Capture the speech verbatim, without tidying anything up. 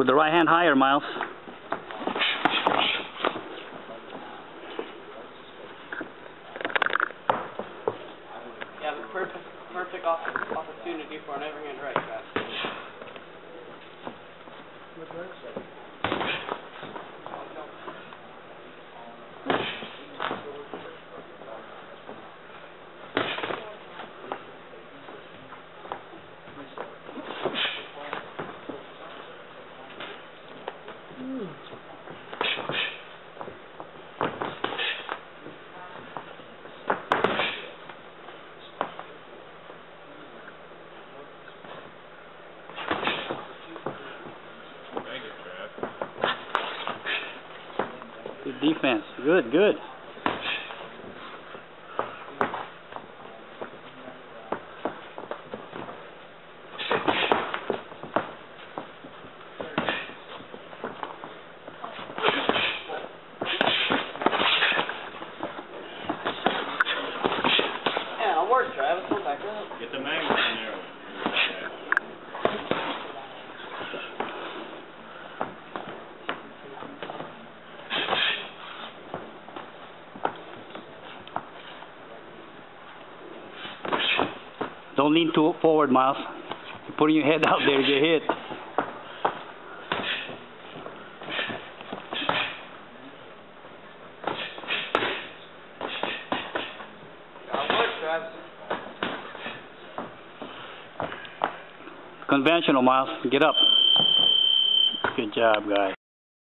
Put the right hand higher, Miles. Yeah, the perfect, perfect opportunity for an overhand right, Travis. Good defense. Good, good. Yeah, it'll work, Travis. Come back up. Get the magnet in there. Don't lean too forward, Miles. You're putting your head out there, you get hit. That'll work, Travis. Conventional, Miles. Get up. Good job, guys.